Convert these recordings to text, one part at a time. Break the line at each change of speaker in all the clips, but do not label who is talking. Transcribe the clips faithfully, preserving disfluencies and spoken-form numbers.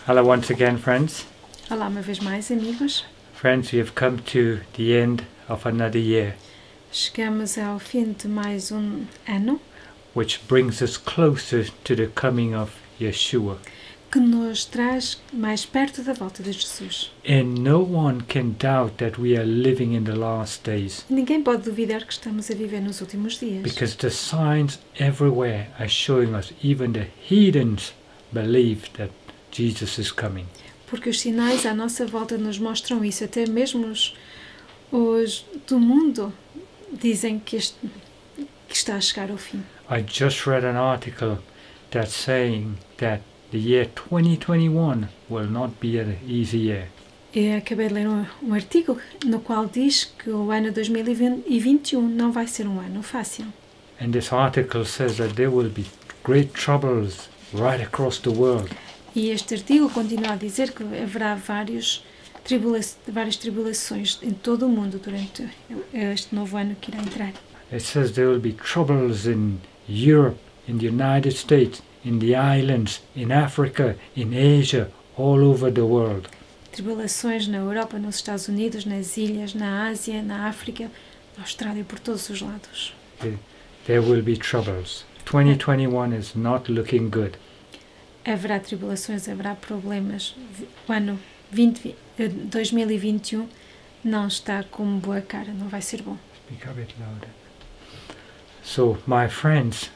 Hello once again, friends.
Olá uma vez mais, amigos.
Friends, we have come to the end of another year,
Chegamos ao fim de mais um ano,
which brings us closer to the coming of Yeshua.
que nos traz mais perto da volta de Jesus.
And no one can doubt that we are living in the last days,
Ninguém pode duvidar que estamos a viver nos últimos dias,
because the signs everywhere are showing us, even the heathens believe that Jesus is coming.
porque os sinais à nossa volta nos mostram isso. Até mesmo os, os do mundo dizem que, este, que está a chegar ao fim.
I just read an article that's saying that the year twenty twenty-one will not be an easy year.
Eu acabei de ler um, um artigo no qual diz que o ano dois mil e vinte e um não vai ser um ano fácil.
And this article says that there will be great troubles right across the world.
E este artigo continua a dizer que haverá vários tribula várias tribulações em todo o mundo durante este novo ano que irá entrar.
It says there will be troubles in Europe, in the United States, in the islands, in Africa, in Asia, all over the world.
Tribulações na Europa, nos Estados Unidos, nas ilhas, na Ásia, na África, na Austrália, por todos os lados.
There will be troubles. twenty twenty-one is not looking good.
Haverá tribulações, haverá problemas. O ano dois mil e vinte e um não está com boa cara, não vai ser bom.
Speak a bit louder. So, my friends,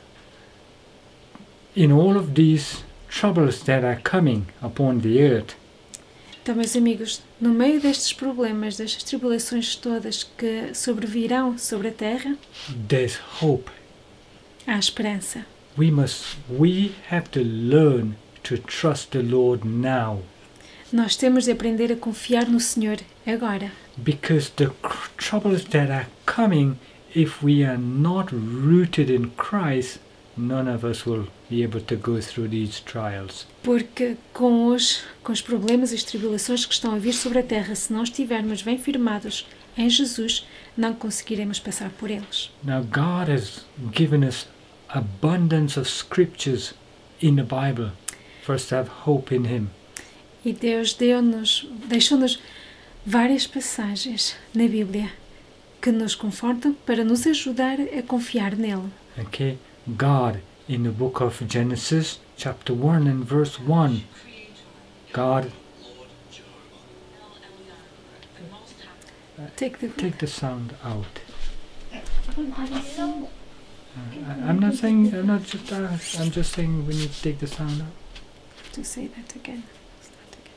in all of these troubles that are coming upon the earth,
então, meus amigos, no meio destes problemas, destas tribulações todas que sobrevirão sobre a terra,
there's hope.
há esperança.
We must, we have to learn to trust the Lord now,
Nós temos de aprender a confiar no Senhor agora.
because the cr- troubles that are coming, if we are not rooted in Christ, none of us will be able to go through these trials.
Porque com os, com os problemas e as tribulações que estão a vir sobre a terra, se não estivermos bem firmados em Jesus, não conseguiremos passar por eles.
Now, God has given us abundance of scriptures in the Bible for us to have hope in Him.
E Deus deu-nos, deixou-nos várias passagens na Bíblia que nos confortam para nos ajudar a confiar nele.
Okay? God, in the book of Genesis, chapter one and verse one, God,
Take the,
take the sound out. Uh, I, I'm not saying, I'm not just, uh, I'm just saying we need to take the sound out.
to say that again. Start again.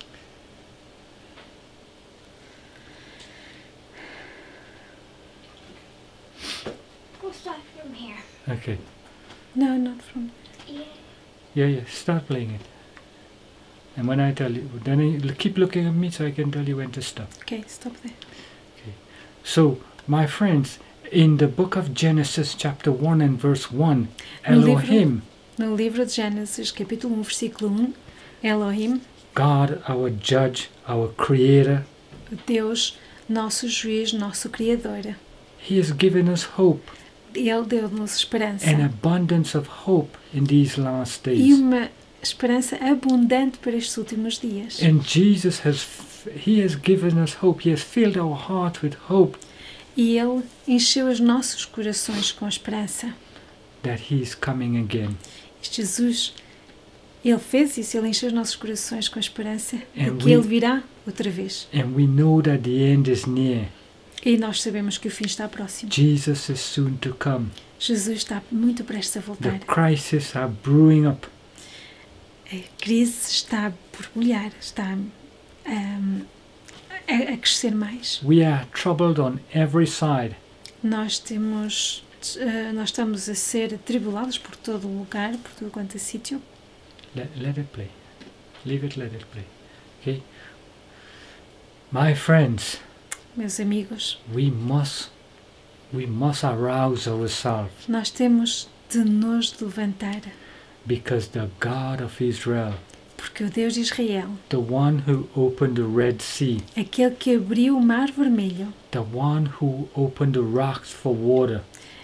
We'll start from here.
Okay.
No, not from.
Yeah.
Yeah, yeah, start playing it. And when I tell you, then you keep looking at me so I can tell you when to stop.
Okay, stop there.
So, my friends, in the book of Genesis, chapter one and verse one,
No livro-
Elohim,
No livro de Gênesis, capítulo um, versículo um, Elohim,
God, our judge, our creator,
Deus, nosso juiz, nosso criador.
He has given us hope,
Ele deu-nos esperança.
an abundance of hope in these last
E
days.
uma esperança abundante para estes últimos dias.
And Jesus has, f- He has given us hope. He has filled our heart with hope
E Ele encheu os nossos corações com esperança.
that He is coming again.
Jesus, Ele fez isso, Ele encheu os nossos corações com a esperança de
And
que
we-
Ele virá outra vez.
And we know that the end is near.
E nós sabemos que o fim está próximo.
Jesus is soon to come.
Jesus está muito prestes a
The
voltar.
crises are brewing up.
A crise está a borbulhar, está um, a, a crescer mais.
We are troubled on every side.
Nós temos, uh, nós estamos a ser tribulados por todo o lugar, por todo quanto é sítio.
Let, let it play. Leave it, let it play. Okay? My friends,
Meus amigos,
we must, we must arouse ourselves,
nós temos de nos levantar,
because the God of Israel,
porque o Deus de Israel,
the one who opened the Red Sea,
aquele que abriu o Mar Vermelho,
the one who opened the rocks for water,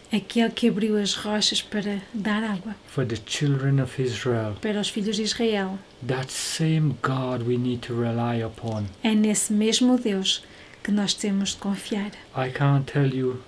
aquele que abriu as rochas para dar água
for the children of Israel.
para os filhos de Israel.
That same God we need to rely upon.
É nesse mesmo Deus que nós temos de confiar.
I can't tell you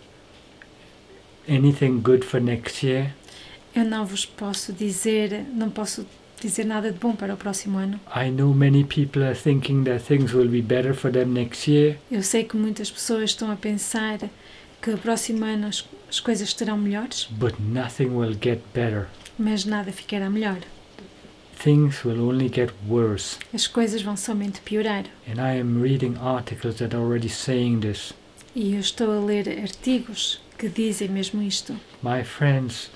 anything good for next year.
Eu não vos posso dizer, não posso dizer nada de bom para o próximo ano.
I know many people are thinking that things will be better for them next year.
Eu sei que muitas pessoas estão a pensar que o próximo ano as, as coisas estarão melhores,
But nothing will get better.
mas nada ficará melhor.
Things will only get worse.
As coisas vão somente piorar.
And I am reading articles that are already saying this.
E eu estou a ler artigos que dizem mesmo isto.
My friends,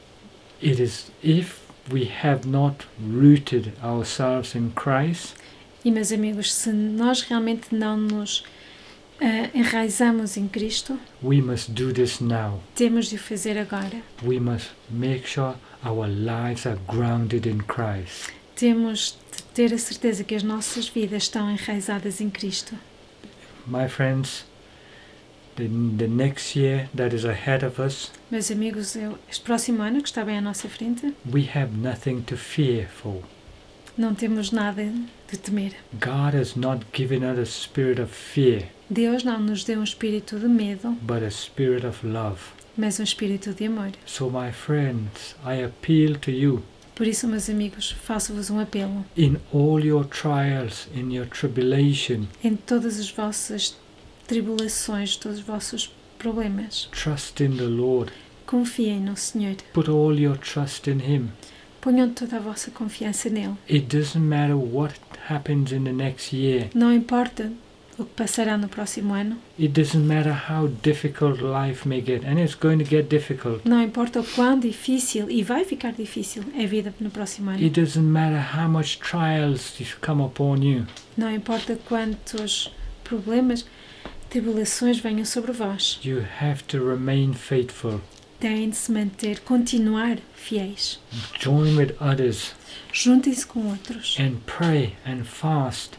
it is if we have not rooted ourselves in Christ,
E, meus amigos, se nós realmente não nos uh, enraizamos em Cristo,
we must do this now.
temos de o fazer agora.
We must make sure our lives are grounded in Christ.
Temos de ter a certeza que as nossas vidas estão enraizadas em Cristo.
My friends, the, the next year that is ahead of us,
Meus amigos, eu, este próximo ano que está bem à nossa frente,
we have nothing to fear for.
não temos nada de temer.
God has not given us a spirit of fear,
Deus não nos deu um espírito de medo,
but a spirit of love.
mas um espírito de amor.
So my friends, I appeal to you,
Por isso, meus amigos, faço-vos um apelo.
in all your trials, in your tribulation,
Em todas as vossas tribulações, todos os vossos problemas,
trust in the Lord.
confiem no Senhor.
Put all your trust in Him.
Ponham toda a vossa confiança nele.
It doesn't matter what happens in the next year.
Não importa o que passará no próximo ano.
It doesn't matter how difficult life may get, and it's going to get difficult.
Não importa o quão difícil, e vai ficar difícil, é a vida no próximo ano.
It doesn't matter how much trials come upon you.
Não importa quantos problemas, tribulações venham sobre vós.
You have to remain faithful.
Têm de se manter, continuar fiéis.
Join with others
Juntem-se com outros.
and pray and fast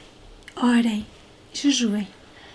Orem, jejuem,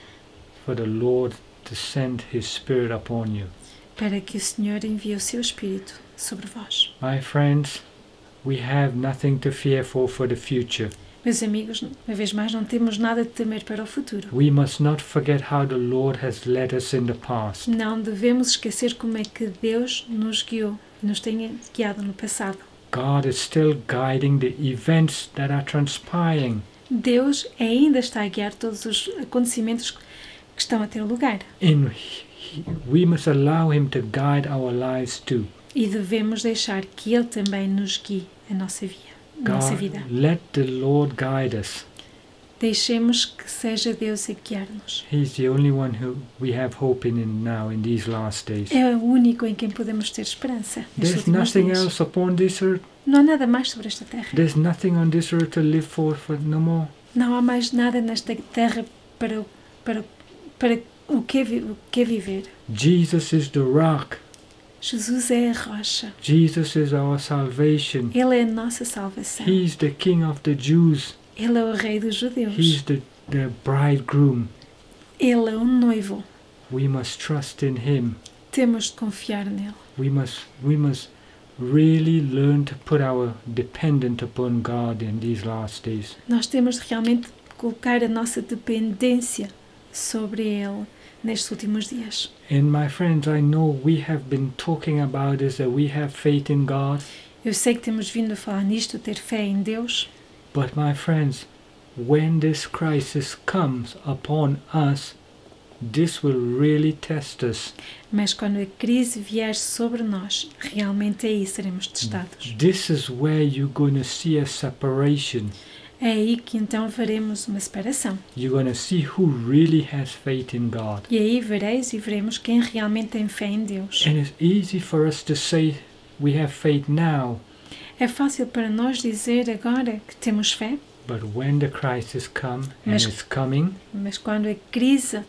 for the Lord to send His Spirit upon you.
para que o Senhor envie o seu Espírito sobre vós.
My friends, we have nothing to fear for for the future.
Meus amigos, uma vez mais, não temos nada de temer para o futuro.
We must not forget how the Lord has led us in the past.
Não devemos esquecer como é que Deus nos guiou e nos tem guiado no passado.
God is still guiding the events that are transpiring.
Deus ainda está a guiar todos os acontecimentos que estão a ter lugar.
And he- we must allow Him to guide our lives too.
E devemos deixar que Ele também nos guie a nossa vida. A nossa
God,
vida.
let the Lord guide us.
Deixemos que seja Deus a guiar-nos.
He's the only one who we have hope in, in now in these last days.
É o único em quem podemos ter esperança. nestes
There's
últimos
nothing
dias.
else upon this earth.
Não há nada mais sobre esta terra.
There's nothing on this earth to live for, for no more.
Não há mais nada nesta terra para, o- para, para o, que, vi- o que viver.
Jesus is the rock.
Jesus é a rocha.
Jesus is our salvation.
Ele é a nossa salvação.
He's the King of the Jews.
Ele é o rei dos judeus.
He's the, the bridegroom.
Ele é o noivo.
We must trust in Him.
Temos de confiar nele.
We must, we must really learn to put our dependence upon God in these last days.
Nós temos de realmente colocar a nossa dependência sobre ele nestes últimos dias.
And my friends, I know we have been talking about this, that we have faith in God.
Eu sei que temos vindo a falar nisto, ter fé em Deus,
But my friends, when this crisis comes upon us, this will really test us.
mas quando a crise vier sobre nós, realmente aí seremos testados.
This is where you're going to see a separation.
É aí que então veremos uma separação.
You're going to see who really has faith in God.
E aí vereis e veremos quem realmente tem fé em Deus.
And it's easy for us to say we have faith now,
É fácil para nós dizer agora que temos fé,
but when the crisis come, and
Mas-
it's coming,
mas quando a crise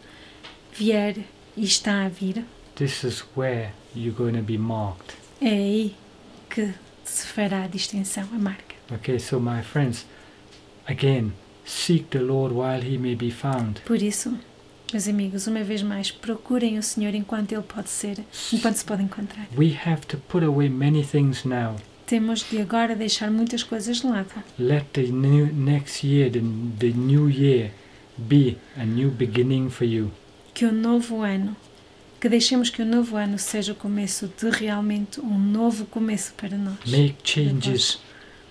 vier e está a vir,
this is where you're going to be marked.
é aí que se fará a distinção, a marca.
Okay, so my friends, again, seek the Lord while He may be found.
Por isso, Meus amigos, uma vez mais, procurem o Senhor enquanto Ele pode ser, enquanto se pode encontrar.
We have to put away many things now.
Temos de agora deixar muitas coisas de lado.
Let the new next year, the, the new year, be a new beginning for you.
Que o novo ano, que deixemos que o novo ano seja o começo de realmente um novo começo para nós.
Make changes.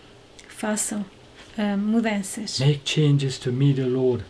Façam uh, mudanças.
Make changes to meet the Lord.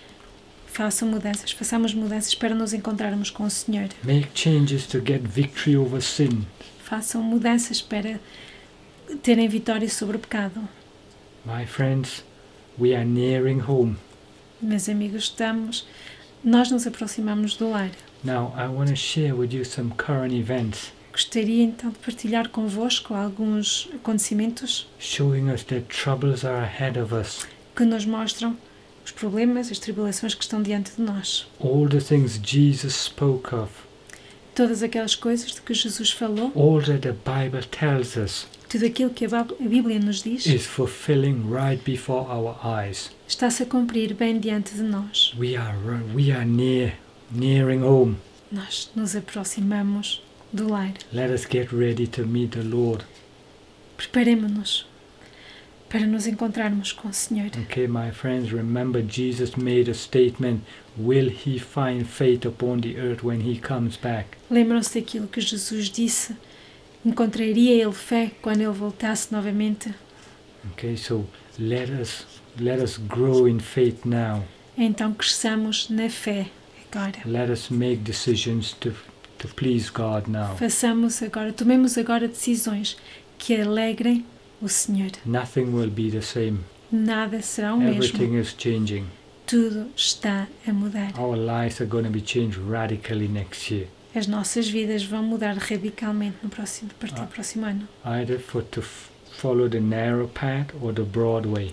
Façam mudanças, façamos mudanças para nos encontrarmos com o Senhor.
Make changes to get victory over sin.
Façam mudanças para terem vitória sobre o pecado.
My friends, we are nearing home.
Meus amigos, estamos, nós nos aproximamos do lar.
Now, I want to share with you some current events,
Gostaria então de partilhar convosco alguns acontecimentos
showing us that troubles are ahead of us.
que nos mostram os problemas, as tribulações que estão diante de nós.
All the things Jesus spoke of,
Todas aquelas coisas de que Jesus falou,
all that the Bible tells us,
tudo aquilo que a Bá- a Bíblia nos diz,
is fulfilling right before our eyes.
está-se a cumprir bem diante de nós.
We are ru- we are near nearing home.
Nós nos aproximamos do lar.
Let us get ready to meet the Lord.
Preparemo-nos para nos encontrarmos com o Senhor.
Okay, my friends, remember Jesus made a statement, will he find faith upon the earth when he comes back?
Lembram-se daquilo que Jesus disse? Encontraria ele fé quando ele voltasse novamente?
Okay, so let us let us grow in faith now.
Então cresçamos na fé agora.
Let us make decisions to to please God now.
Façamos agora, tomemos agora decisões que alegrem o Senhor.
Nothing will be the same.
Nada será o mesmo.
Everything is changing.
Tudo está a mudar.
Our lives are going to be changed radically next year.
As nossas vidas vão mudar radicalmente no próximo, a partir do
Ah.
próximo ano.
Either for to f- follow the narrow path or the broad way.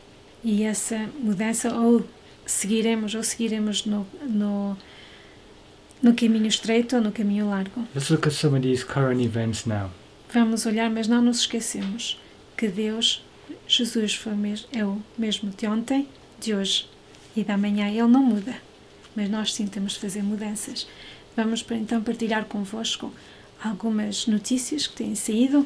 E essa mudança ou seguiremos ou seguiremos no, no, no caminho estreito ou no caminho largo.
Let's look at some of these current events now.
Vamos olhar, mas não nos esquecemos que Deus, Jesus foi mes- é o mesmo de ontem, de hoje e da manhã. Ele não muda, mas nós sim temos de fazer mudanças. Vamos para, então partilhar convosco algumas notícias que têm saído.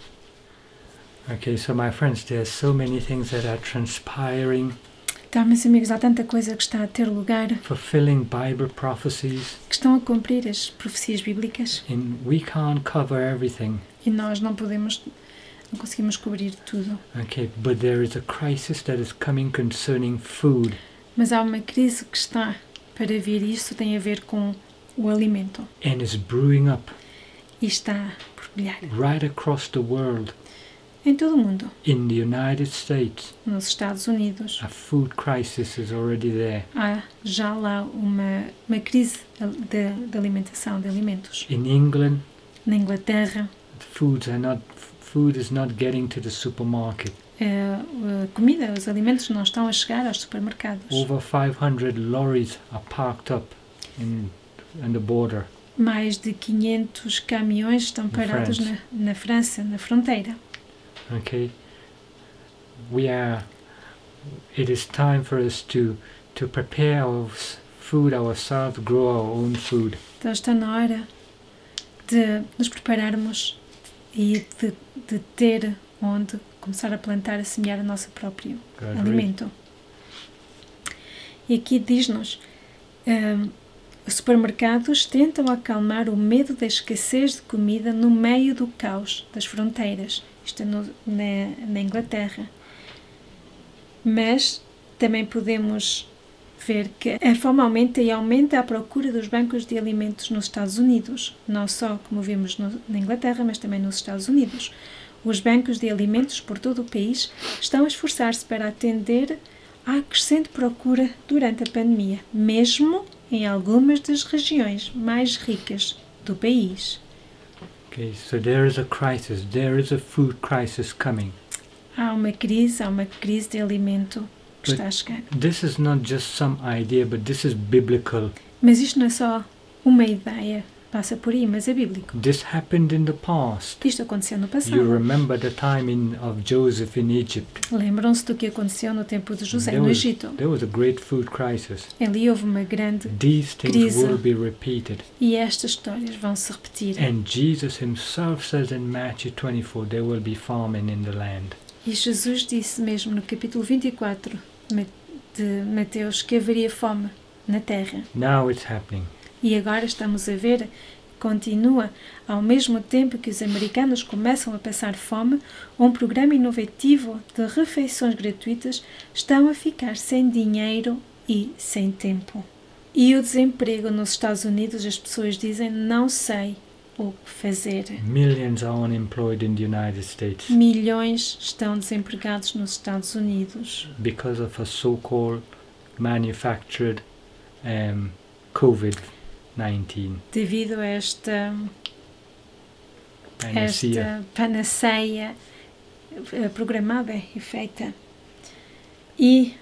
Okay, so my friends, there's so many things that are transpiring,
Então, meus amigos, há tanta coisa que está a ter lugar,
fulfilling Bible prophecies,
que estão a cumprir as profecias bíblicas
and we can't cover everything.
e nós não podemos, não conseguimos cobrir tudo.
Okay, but there is a crisis that is coming concerning food.
Mas há uma crise que está para vir e isso tem a ver com o alimento
And is brewing up
e está por brilhar
right across the world.
em todo o mundo.
In the United States,
Nos Estados Unidos
a food crisis is already there.
há já lá uma, uma crise de, de alimentação, de alimentos.
In England,
Na Inglaterra,
foods are not food is not getting to the supermarket.
a, a comida, os alimentos não estão a chegar aos supermercados.
Over five hundred lorries are parked up in on the border.
Mais de quinhentos caminhões estão parados na, na França, na fronteira.
Okay, we are. It is time for us to to prepare our s- food ourselves, grow our own food.
Então está na hora de nos prepararmos e de, de ter onde começar a plantar, a semear o nosso próprio
God, read.
alimento. E aqui diz-nos, hum, os supermercados tentam acalmar o medo da escassez de comida no meio do caos das fronteiras. Isto é no, na, na Inglaterra. Mas também podemos ver que a fome aumenta e aumenta a procura dos bancos de alimentos nos Estados Unidos. Não só, como vimos no, na Inglaterra, mas também nos Estados Unidos. Os bancos de alimentos por todo o país estão a esforçar-se para atender à crescente procura durante a pandemia, mesmo em algumas das regiões mais ricas do país.
Okay, so there is a crisis. There is a food crisis coming.
Há uma crise, há uma crise de alimento que
But-
está a chegar.
This is not just some idea, but this is biblical.
Mas isto não é só uma ideia, passa por aí, mas é bíblico.
This happened in the past.
Isto aconteceu no
You
passado.
remember the time in, of Joseph in Egypt.
Lembram-se do que aconteceu no tempo de José,
There
no
was,
Egito.
there was a great food crisis.
Ali houve uma grande
These things
crise.
will be repeated.
E estas histórias vão se repetir.
And Jesus himself says in Matthew twenty-four, there will be famine in the land.
E Jesus disse mesmo no capítulo vinte e quatro de Mateus que haveria fome na terra.
Now it's happening.
E agora estamos a ver, continua, ao mesmo tempo que os americanos começam a passar fome, um programa inovativo de refeições gratuitas estão a ficar sem dinheiro e sem tempo. E o desemprego nos Estados Unidos, as pessoas dizem, não sei o que fazer.
Millions are unemployed in the United States
Milhões estão desempregados nos Estados Unidos
because of a so-called manufactured um, COVID nineteen.
devido a esta,
Panacea.
esta panaceia eh, programada e feita. E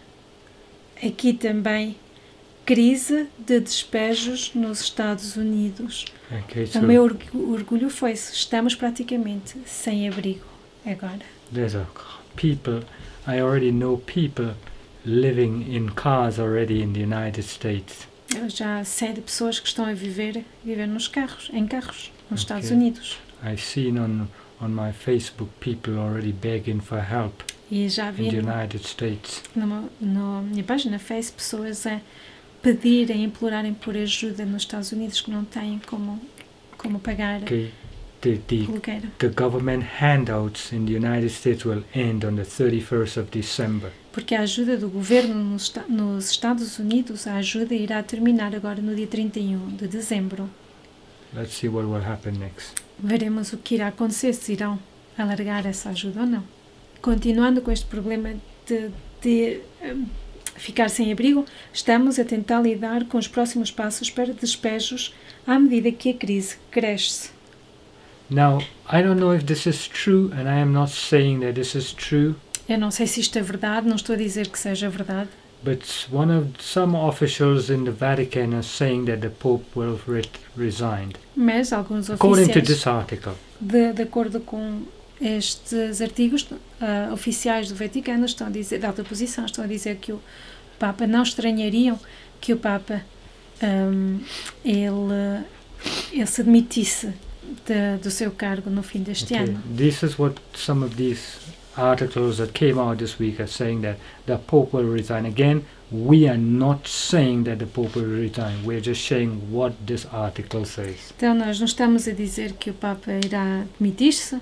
aqui também crise de despejos nos Estados Unidos.
Okay, so
O meu orgu- orgulho foi se estamos praticamente sem abrigo agora.
there's a people, I already know people living in cars already in the United States.
Eu já sei de pessoas que estão a viver, viver nos carros, em carros, nos
Ok.
Estados Unidos.
I've seen on on my Facebook people already begging for help
E já
in
vi
the
no,
United States.
numa, na minha página Face pessoas a pedirem, implorarem por ajuda nos Estados Unidos que não têm como, como pagar
Okay, the the
aluguer.
the government handouts in the United States will end on the thirty-first of December.
Porque a ajuda do governo nos, Esta- nos Estados Unidos, a ajuda irá terminar agora no dia trinta e um de dezembro.
Let's see what will happen next.
Veremos o que irá acontecer, se irão alargar essa ajuda ou não. Continuando com este problema de, de hum, ficar sem abrigo, estamos a tentar lidar com os próximos passos para despejos à medida que a crise cresce.
Now, I don't know if this is true, and I am not saying that this is true,
Eu não sei se isto é verdade, não estou a dizer que seja verdade,
but one of some officials in the Vatican are saying that the Pope will re- resign.
mas alguns
According to
oficiais,
this article.
de, de acordo com estes artigos, ah, oficiais do Vaticano estão a dizer, de alta posição, estão a dizer que o Papa não estranhariam que o Papa hum, ele, ele se demitisse de, do seu cargo no fim deste
Okay.
ano.
This is what some of these articles that came out this week are saying, that the Pope will resign. Again, we are not saying that the Pope will resign. We're just saying what this article says.
Então nós não estamos a dizer que o Papa irá demitir-se,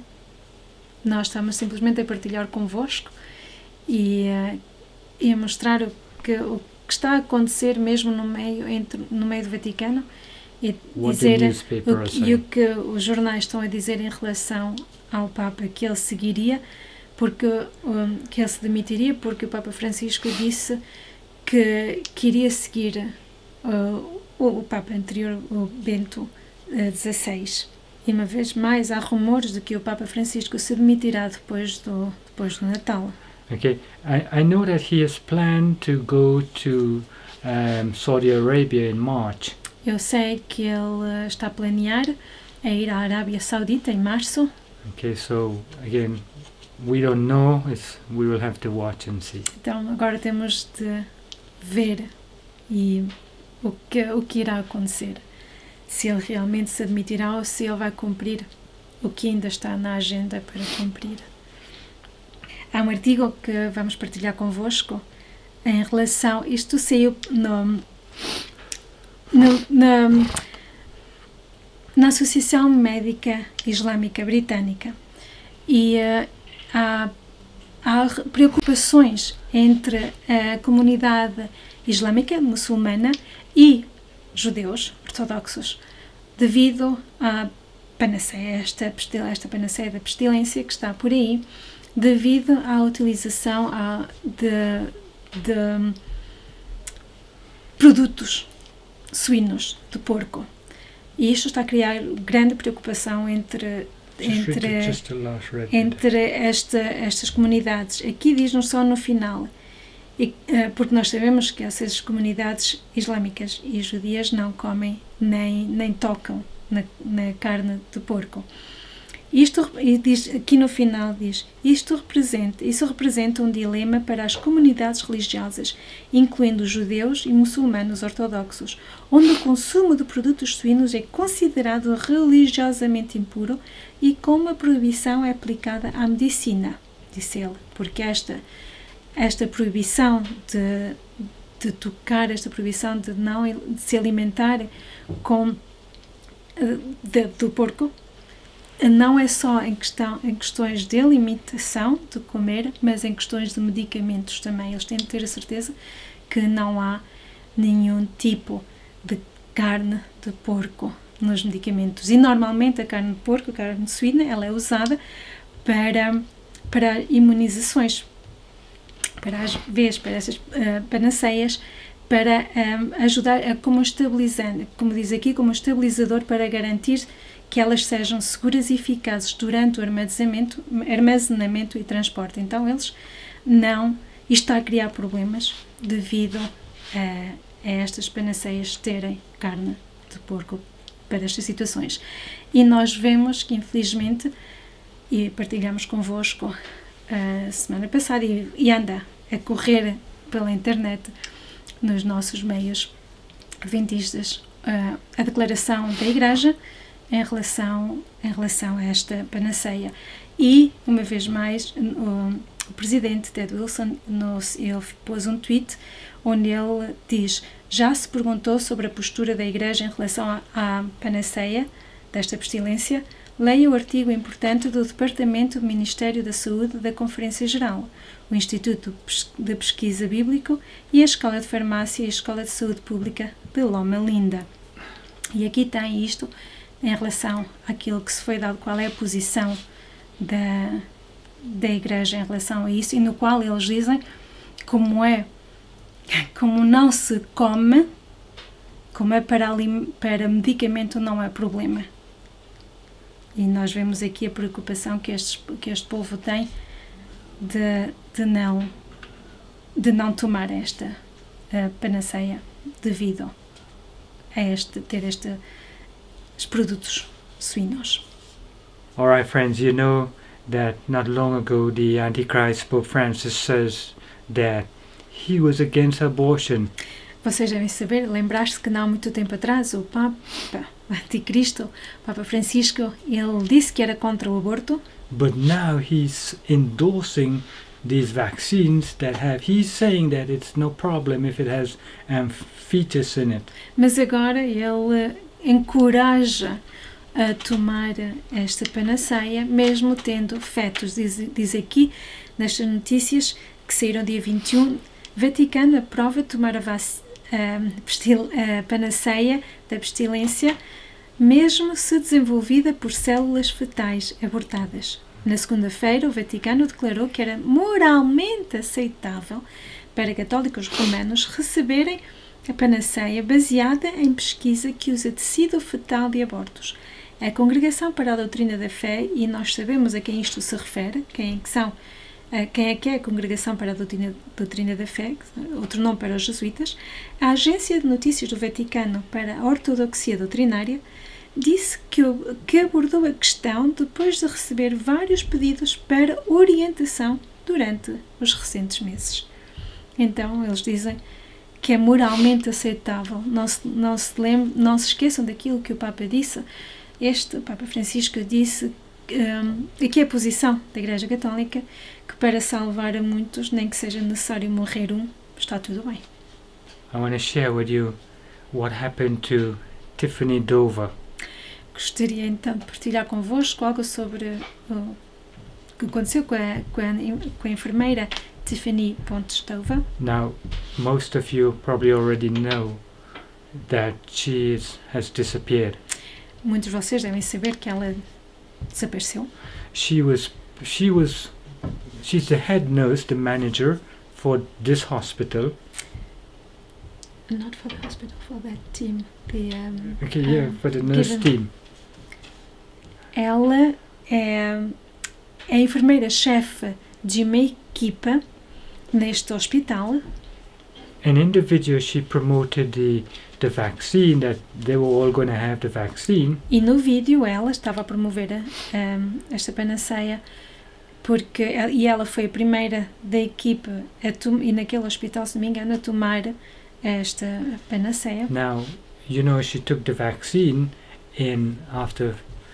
nós estamos simplesmente a partilhar convosco e, eh, e a mostrar o que, o que está a acontecer mesmo no meio, entre, no meio do Vaticano e
What the
dizer
newspaper
o
are
que, e o
saying.
que os jornais estão a dizer em relação ao Papa que ele seguiria, porque um, que ele se demitiria, porque o Papa Francisco disse que, que iria seguir uh, o, o Papa anterior, o Bento dezasseis. E uma vez mais há rumores de que o Papa Francisco se demitirá depois do, depois do Natal.
Okay, I, I know that he has planned to go to um, Saudi Arabia in March.
Eu sei que ele uh, está a planear a ir à Arábia Saudita em março.
Okay, so again, we don't know. It's, we will have to watch and see.
Então agora temos de ver e o que, o que irá acontecer. Se ele realmente se admitirá ou se ele vai cumprir o que ainda está na agenda para cumprir. Há um artigo que vamos partilhar convosco em relação... Isto saiu no, no, na, na Associação Médica Islâmica Britânica. E uh, há, há preocupações entre a comunidade islâmica muçulmana e judeus ortodoxos devido à panaceia, esta, esta panaceia da pestilência que está por aí, devido à utilização a, de, de produtos suínos, de porco. E isto está a criar grande preocupação entre,
Just read
entre,
it, just the last read it.
entre esta, estas comunidades. Aqui diz-nos só no final, e, uh, porque nós sabemos que essas comunidades islâmicas e judias não comem nem, nem tocam na, na carne de porco. Isto, e diz, aqui no final diz, isto representa, isso representa um dilema para as comunidades religiosas, incluindo os judeus e muçulmanos ortodoxos, onde o consumo de produtos suínos é considerado religiosamente impuro e como a proibição é aplicada à medicina, disse ele, porque esta, esta proibição de, de tocar, esta proibição de não de se alimentar com, de, do porco, não é só em, questão, em questões de alimentação, de comer, mas em questões de medicamentos também. Eles têm de ter a certeza que não há nenhum tipo de carne de porco nos medicamentos. E normalmente a carne de porco, a carne de suína, ela é usada para, para imunizações, para as vezes, para essas uh, panaceias, para um, ajudar a, como estabilizante, como diz aqui, como estabilizador para garantir que elas sejam seguras e eficazes durante o armazenamento, armazenamento e transporte. Então, eles não... Isto está a criar problemas devido a, a estas panaceias terem carne de porco para estas situações. E nós vemos que, infelizmente, e partilhamos convosco a semana passada, e, e anda a correr pela internet, nos nossos meios adventistas, a, a declaração da Igreja em relação, em relação a esta panaceia. E, uma vez mais, o, o presidente Ted Wilson, no, ele pôs um tweet onde ele diz: já se perguntou sobre a postura da Igreja em relação à, à panaceia desta pestilência? Leia o artigo importante do Departamento do Ministério da Saúde da Conferência Geral, o Instituto de Pesquisa Bíblico e a Escola de Farmácia e a Escola de Saúde Pública de Loma Linda. E aqui tem isto em relação àquilo que se foi dado, qual é a posição da, da Igreja em relação a isso, e no qual eles dizem como é, como não se come, como é para, para medicamento não é problema. E nós vemos aqui a preocupação que, estes, que este povo tem de, de, não, de não tomar esta uh, panaceia devido a este, ter este os produtos suínos.
Alright, friends, you know that not long ago the Antichrist Pope Francis says that he was against abortion.
Vocês devem saber, lembrar-se que não há muito tempo atrás o Papa, o Anticristo, o Papa Francisco, ele disse que era contra o aborto.
But now he's endorsing these vaccines that have, he's saying that it's no problem if it has um, fetus in it.
Mas agora ele encoraja a tomar esta panaceia, mesmo tendo fetos. Diz, diz aqui, nestas notícias que saíram dia vinte e um, Vaticano aprova tomar a, vac, a, pestil, a panaceia da pestilência, mesmo se desenvolvida por células fetais abortadas. Na segunda-feira, o Vaticano declarou que era moralmente aceitável para católicos romanos receberem a panaceia baseada em pesquisa que usa tecido fetal de abortos. A Congregação para a Doutrina da Fé, e nós sabemos a quem isto se refere, quem é que são, quem é que é a Congregação para a Doutrina, Doutrina da Fé, outro nome para os jesuítas, a Agência de Notícias do Vaticano para a Ortodoxia Doutrinária, disse que, que abordou a questão depois de receber vários pedidos para orientação durante os recentes meses. Então, eles dizem que é moralmente aceitável. Não se, não se, lembre, não se esqueçam daquilo que o Papa disse. Este, o Papa Francisco, disse um, aqui é a posição da Igreja Católica, que para salvar a muitos, nem que seja necessário morrer um, está tudo bem.
I want to share with you what happened to Tiffany Dover.
Gostaria então de partilhar convosco algo sobre o que aconteceu com a, com a, com a enfermeira Tiffany Pontes Dover.
Now, most of you probably already know that she is, has disappeared.
Muitos de vocês devem saber que ela desapareceu.
She was, she was, she's the head nurse, the manager for this hospital.
Not for the hospital, for that team. The, um,
Okay, yeah,
um,
for the nurse
given,
team.
Ela é a enfermeira-chefe de uma equipa neste hospital.
And in the video she promoted the, the vaccine, that they were all going to have the vaccine.
E no vídeo ela estava a promover a, um, esta panaceia, porque ela, e ela foi a primeira da equipe a tom, e naquele hospital, se não me engano, a tomar esta panaceia.
Now, you know, she took the vaccine and after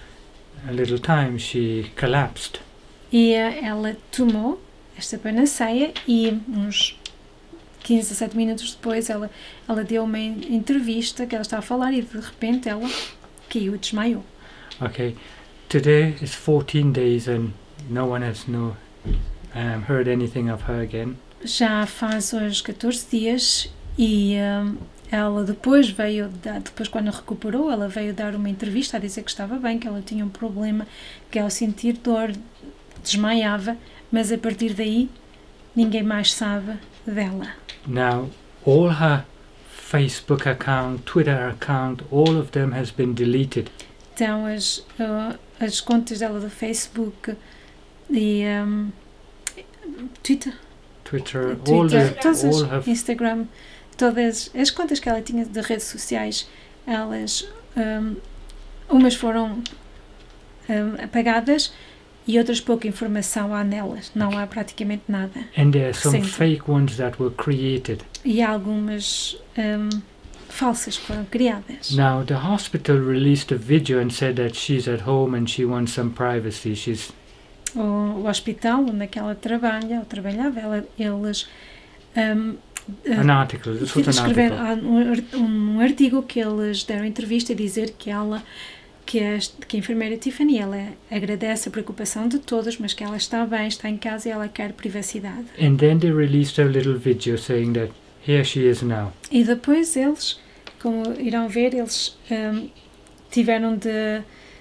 a little time she collapsed.
E ela tomou esta panaceia e uns quinze, dezessete minutos depois ela, ela deu uma entrevista que ela estava a falar e de repente ela caiu e desmaiou.
Okay, today is fourteen days and no one has no, um, heard anything of her again.
Já faz hoje catorze dias e um, ela depois veio, dar, depois quando recuperou, ela veio dar uma entrevista a dizer que estava bem, que ela tinha um problema, que ao sentir dor desmaiava, mas a partir daí ninguém mais sabe dela.
Now, all her Facebook account, Twitter account, all of them has been deleted.
Então as, uh, as contas dela do Facebook e um, Twitter,
Twitter,
Twitter
all, the,
todas as,
all her
Instagram, todas as contas que ela tinha de redes sociais, elas um, umas foram um, apagadas e outras pouca informação há nelas, não há praticamente nada.
And there are some
recente.
fake ones that were created.
E há algumas um, falsas que foram criadas.
Now, the hospital released a video and said that she's at home and she wants some privacy. She's
O, o hospital onde ela trabalha, ou trabalhava, ela, eles um,
an article. This was an
escreveram
article.
um, ar- um artigo que eles deram entrevista a dizer que ela, que a, que a enfermeira Tiffany, ela agradece a preocupação de todos, mas que ela está bem, está em casa e ela quer privacidade.
And then they released a little video saying that here she is now.
E depois eles, como irão ver, eles um, tiveram de,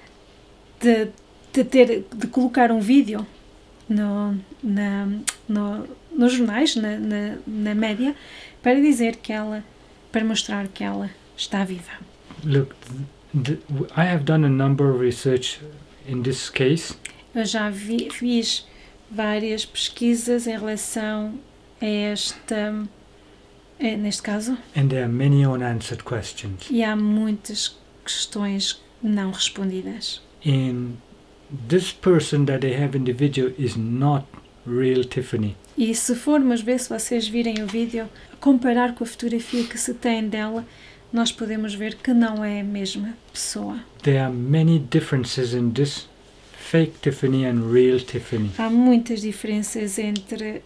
de, de, ter, de colocar um vídeo no, na, no, nos jornais, na, na, na média, para dizer que ela, para mostrar que ela está viva.
Look, th- th- I have done a number of research in this case.
Eu já vi, fiz várias pesquisas em relação a esta, eh, neste caso,
And there are many unanswered questions.
e há muitas questões não respondidas.
And this person that they have in the video is not real Tiffany.
E se formos ver, se vocês virem o vídeo, comparar com a fotografia que se tem dela, nós podemos ver que não é a mesma pessoa.
There are many differences in this fake Tiffany and real Tiffany.
Há muitas diferenças entre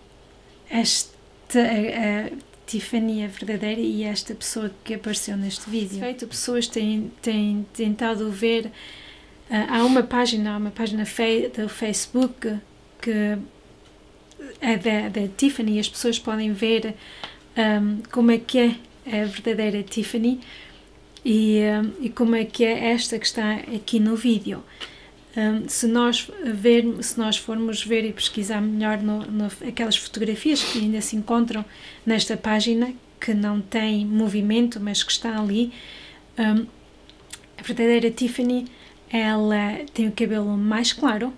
esta a, a Tiffany, a verdadeira, e esta pessoa que apareceu neste vídeo. Feito, pessoas têm, têm tentado ver. Uh, há uma página, há uma página fei, do Facebook que é da, da Tiffany, e as pessoas podem ver um, como é que é a verdadeira Tiffany e, um, e como é que é esta que está aqui no vídeo. Um, se, nós ver, se nós formos ver e pesquisar melhor no, no, aquelas fotografias que ainda se encontram nesta página, que não tem movimento, mas que está ali, um, a verdadeira Tiffany, ela tem o cabelo mais claro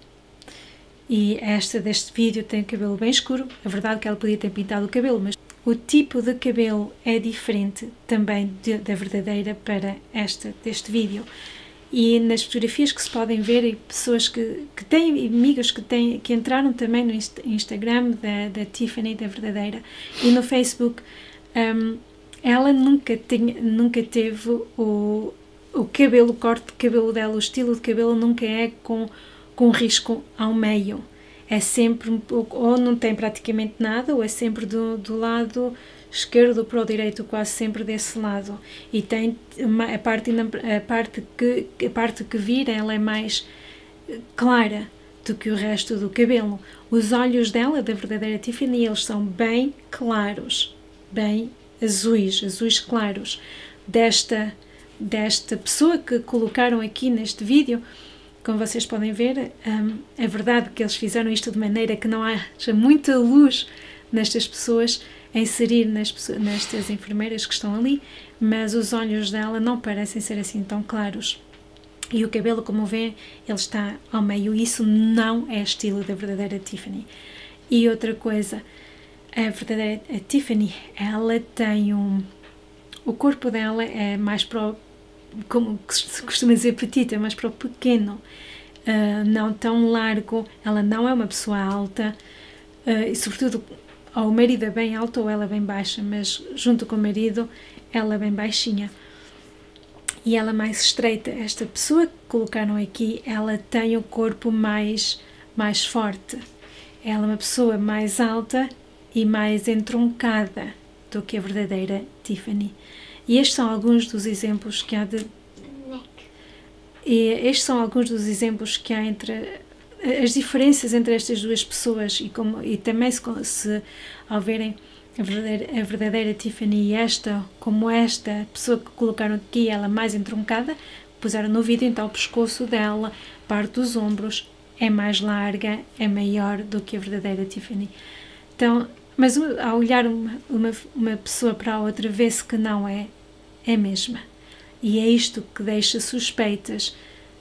e esta deste vídeo tem o cabelo bem escuro. A verdade é que ela podia ter pintado o cabelo, mas o tipo de cabelo é diferente também de, da verdadeira para esta deste vídeo. E nas fotografias que se podem ver, e pessoas que, que têm, amigos que, têm, que entraram também no Instagram da, da Tiffany, da verdadeira, e no Facebook, um, ela nunca, tinha, nunca teve o, o cabelo, o corte de cabelo dela, o estilo de cabelo nunca é com, com risco ao meio. É sempre um pouco, ou não tem praticamente nada, ou é sempre do, do lado esquerdo para o direito, quase sempre desse lado. E tem uma, a, parte, a, parte que, a parte que vira, ela é mais clara do que o resto do cabelo. Os olhos dela, da verdadeira Tiffany, eles são bem claros, bem azuis, azuis claros. Desta, desta pessoa que colocaram aqui neste vídeo, como vocês podem ver, um, é verdade que eles fizeram isto de maneira que não haja muita luz nestas pessoas, a inserir nas, nestas enfermeiras que estão ali, mas os olhos dela não parecem ser assim tão claros. E o cabelo, como vê, ele está ao meio. Isso não é estilo da verdadeira Tiffany. E outra coisa, a verdadeira a Tiffany, ela tem um... O corpo dela é mais para o, como se costuma dizer, petita, mais para o pequeno, uh, não tão largo. Ela não é uma pessoa alta, uh, e sobretudo, ou o marido é bem alto ou ela é bem baixa, mas junto com o marido, ela é bem baixinha. E ela é mais estreita. Esta pessoa que colocaram aqui, ela tem o corpo mais, mais forte. Ela é uma pessoa mais alta e mais entroncada do que a verdadeira Tiffany. E estes são alguns dos exemplos que há de... E estes são alguns dos exemplos que há entre... As diferenças entre estas duas pessoas e, como, e também se, se ao verem a verdadeira, a verdadeira Tiffany e esta, como esta pessoa que colocaram aqui, ela mais entroncada, puseram no vídeo, então o pescoço dela, parte dos ombros, é mais larga, é maior do que a verdadeira Tiffany. Então, mas ao olhar uma, uma, uma pessoa para a outra, vê-se que não é, é a mesma. E é isto que deixa suspeitas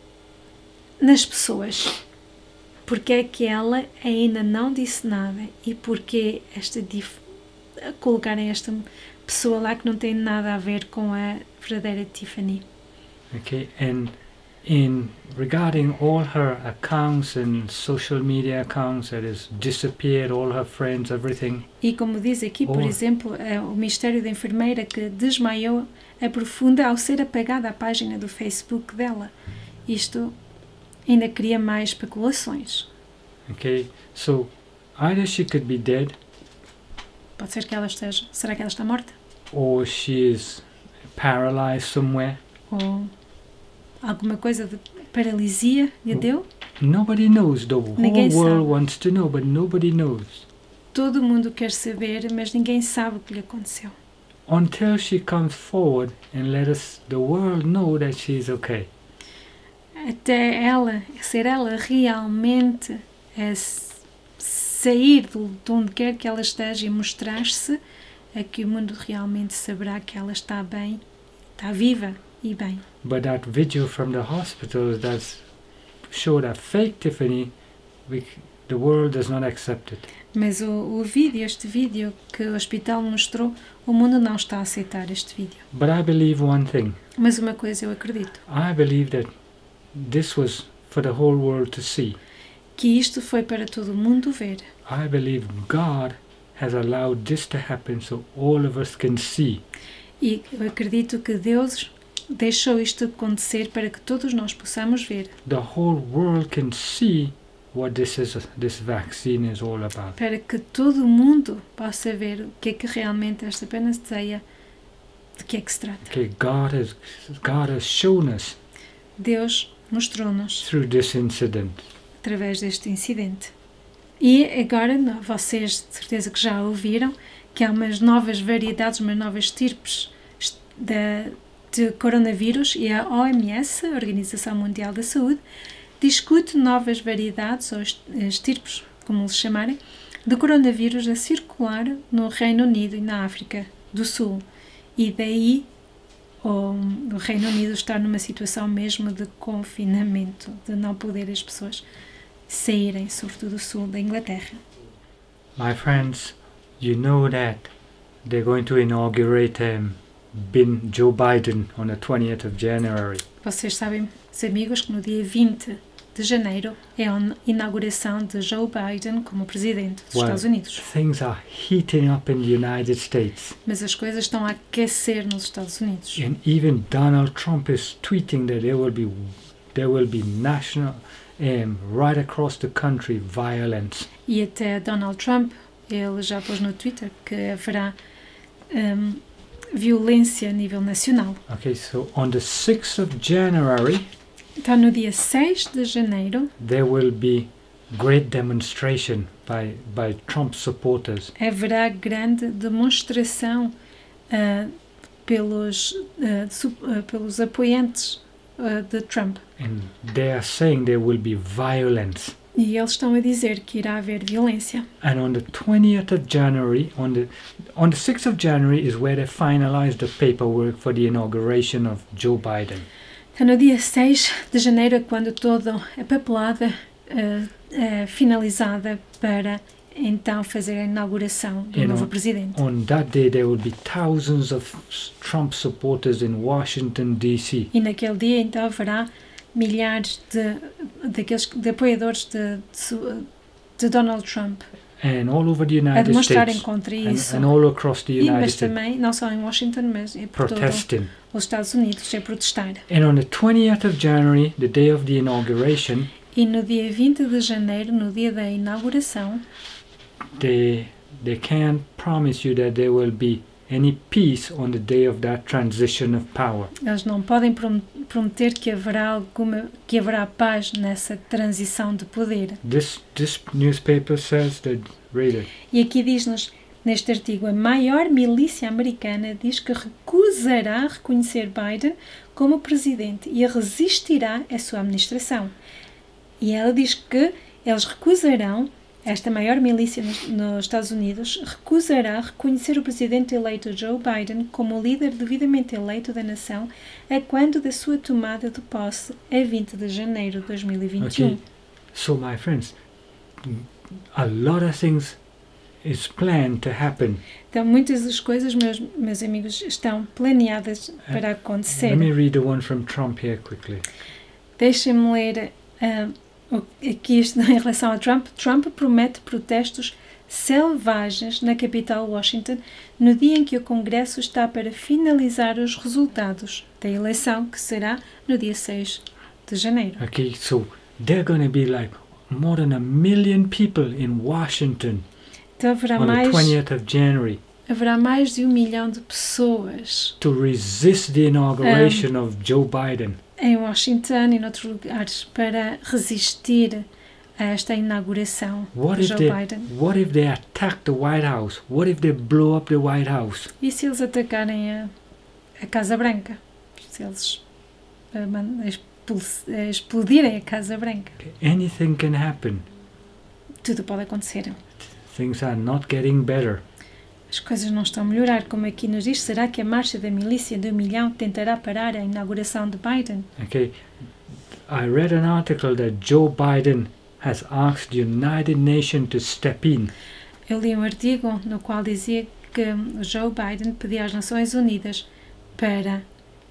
nas pessoas. Porque é que ela ainda não disse nada e porque esta dif- colocarem esta pessoa lá que não tem nada a ver com a verdadeira Tiffany.
Okay, and in regarding all her accounts and social media accounts that has disappeared, all her friends, everything.
E como diz aqui, por
Oh.
exemplo, é o mistério da enfermeira que desmaiou a profunda ao ser apagada a página do Facebook dela. Isto ainda cria mais especulações.
Okay, so either she could be dead,
Pode ser que ela esteja... Será que ela está morta?
or she is paralyzed somewhere.
Ou alguma coisa de paralisia lhe deu?
Nobody knows. The
Ninguém
whole world
sabe.
wants to know, but nobody knows.
Todo mundo quer saber, mas ninguém sabe o que lhe aconteceu.
Until she comes forward and let us, the world, know that she is okay.
Até ela, ser ela realmente a s- sair de de onde quer que ela esteja e mostrar-se, é que o mundo realmente saberá que ela está bem, está viva e bem.
But that video from the hospital that showed a fake Tiffany, we, the world does not accept it.
Mas o, o vídeo, este vídeo que o hospital mostrou, o mundo não está a aceitar este vídeo.
But I believe one thing.
Mas uma coisa eu acredito,
I believe that this was for the whole world to see.
que isto foi para todo mundo ver.
I believe God has allowed this to happen so all of us can see.
E eu acredito que Deus deixou isto acontecer para que todos nós possamos ver,
The whole world can see what this is, this vaccine is all about.
para que todo mundo possa ver o que é que realmente esta panaceia, de que é que se trata.
Okay, God has God has shown us
Deus mostrou-nos
through this incident.
através deste incidente. E agora, não, vocês de certeza que já ouviram, que há umas novas variedades, umas novas estirpes de, de coronavírus, e a O M S, a Organização Mundial da Saúde, discute novas variedades, ou estirpes, como lhes chamarem, de coronavírus a circular no Reino Unido e na África do Sul. E daí o, o Reino Unido está numa situação mesmo de confinamento, de não poder as pessoas saírem, sobretudo do sul da Inglaterra.
My friends, you know that they're going to inaugurate um, Bin Joe Biden on the twentieth of January.
Vocês sabem, os amigos, que no dia vinte de janeiro é a inauguração de Joe Biden como presidente dos
Well,
Estados Unidos.
things are heating up in the United States.
Mas as coisas estão a aquecer nos Estados Unidos.
And even Donald Trump is tweeting that there will be there will be national um, right across the country violence.
E até Donald Trump, ele já pôs no Twitter que haverá um, violência a nível nacional.
Okay, so on the sixth of January
Então, no dia seis de janeiro,
there will be great demonstration by by Trump supporters.
haverá grande demonstração uh, pelos, uh, su- uh, pelos apoiantes uh, de Trump.
And they are saying there will be violence.
E eles estão a dizer que irá haver violência.
And on the twentieth of January, on the on the sixth of January is where they finalized the paperwork for the inauguration of Joe Biden.
Então, no dia seis de janeiro é quando toda a papelada uh, é finalizada para então fazer a inauguração do
You
novo
know,
presidente.
On that day, there will be thousands of s- Trump supporters in Washington, D C
E naquele dia então haverá milhares de, daqueles, de apoiadores de, de, de Donald Trump
and all over the
a
United
demonstrarem
States
contra
and,
isso.
and all across the
E,
United
mas
States
também, não só em Washington, mas é por todos
protesting.
os Estados Unidos, é protestar.
And on the twentieth of January, the day of the inauguration,
E no dia vinte de janeiro, no dia da inauguração,
they they can't promise you that there will be any peace on the day of that transition of power.
eles não podem prom- prometer que haverá alguma, que haverá paz nessa transição de poder.
This this newspaper says that, read it.
E aqui diz-nos, neste artigo, a maior milícia americana diz que recusará reconhecer Biden como presidente e resistirá à sua administração. E ela diz que eles recusarão, esta maior milícia nos, nos Estados Unidos, recusará reconhecer o presidente eleito Joe Biden como líder devidamente eleito da nação a quando da sua tomada de posse a vinte de janeiro de dois mil e vinte e um.
Okay. So my friends, a lot of things is planned to happen.
Então, muitas das coisas, meus, meus amigos, estão planeadas para acontecer.
Let me read the one from Trump here quickly.
Deixem-me ler uh, o- aqui isto em relação a Trump. Trump promete protestos selvagens na capital Washington no dia em que o Congresso está para finalizar os resultados da eleição, que será no dia seis de janeiro.
Okay, so there are going to be like more than a million people in Washington
Então haverá
on the
mais,
twentieth of January
haverá mais de um milhão de pessoas
to resist the inauguration of Joe Biden.
em Washington e noutros lugares para resistir a esta inauguração
What
de
if
Joe
they
Biden.
what if they attack the White House? What if they blow up the White House?
E se eles atacarem a, a Casa Branca? Se eles uh, man- expul- uh, explodirem a Casa Branca?
Anything can happen.
Tudo pode acontecer.
Things are not getting better.
As coisas não estão a melhorar, como aqui nos diz. Será que a marcha da milícia de um milhão tentará parar a inauguração de Biden?
Okay, I read an article that Joe Biden has asked the United Nations to step in.
Eu li um artigo no qual dizia que o Joe Biden pedia às Nações Unidas para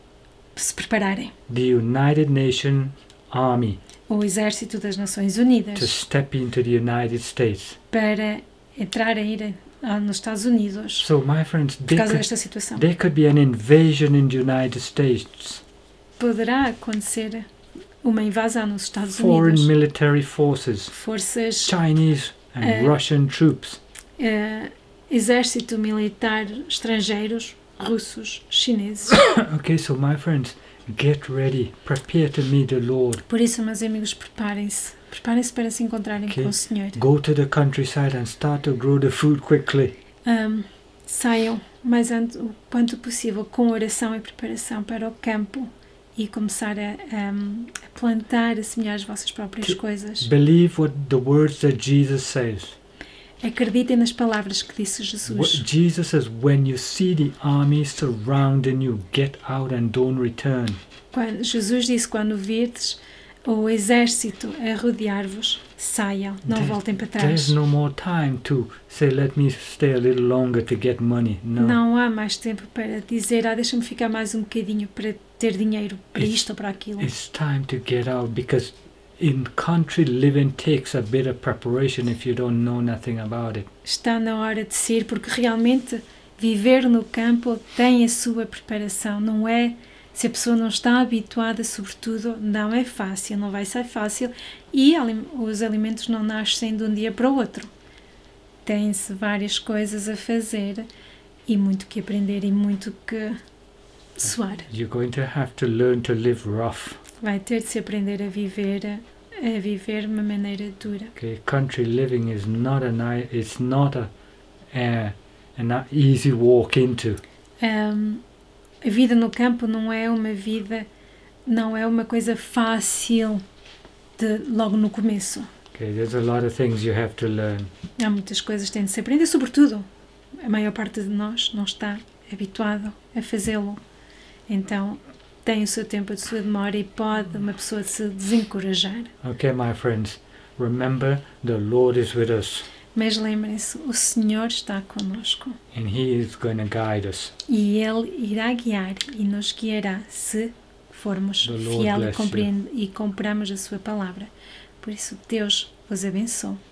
se prepararem.
The United Nations Army
O Exército das Nações
to
Unidas
step into the United States.
para entrar a ir a, nos Estados Unidos
So, my friends,
por
there
causa
could,
desta situação.
there could be an invasion in the United States.
Poderá acontecer uma invasão nos Estados
Foreign
Unidos.
military forces,
Forças,
Chinese and
Uh,
Russian troops.
eh, exército militar estrangeiros, russos, chineses.
Okay, so my friends, get ready. Prepare to meet the Lord.
Por isso, meus amigos, preparem-se. Preparem-se para se encontrarem
Okay.
com o Senhor.
Go to the countryside and start to grow the food quickly.
Ahm, saiam mais antes, o quanto possível com oração e preparação para o campo e começar a, ahm, a plantar, a semear as vossas próprias
Que-
coisas.
Believe what the words that Jesus says.
Acreditem nas palavras que disse
What
Jesus.
Jesus says, when you see the army surrounding you, get out and don't return.
Quando, Jesus disse, quando virdes o exército a rodear-vos, saiam, não
There-
voltem para
There's
trás.
no more time to say, let me stay a little longer to get money. No.
Não há mais tempo para dizer, ah, deixa-me ficar mais um bocadinho para ter dinheiro para
It's-
isto ou para aquilo.
It's time to get out, because in country living takes a bit of preparation if you don't know nothing about it.
Está na hora de ser, porque realmente viver no campo tem a sua preparação, não é? Se a pessoa não está habituada, sobretudo, não é fácil, não vai ser fácil e alim- os alimentos não nascem de um dia para o outro. Tem-se várias coisas a fazer e muito que aprender e muito que suar.
You're going to have to learn to live rough.
Vai ter de se aprender a viver, a viver de uma maneira dura.
Okay, country living is not a ni- it's not a uh, an easy walk into.
Um, a vida no campo não é uma vida, não é uma coisa fácil de, logo no começo.
Okay, there's a lot of things you have to learn.
Há muitas coisas que têm de se aprender, sobretudo a maior parte de nós não está habituado a fazê-lo. Então tem o seu tempo, a sua demora e pode uma pessoa se desencorajar.
Okay, my friends, remember the Lord is with us.
Mas lembrem-se, o Senhor está conosco.
and He is going to guide us.
E Ele irá guiar e nos guiará se formos
The Lord
fiel e,
bless you.
compreend- e compramos a sua palavra. Por isso, Deus vos abençoe.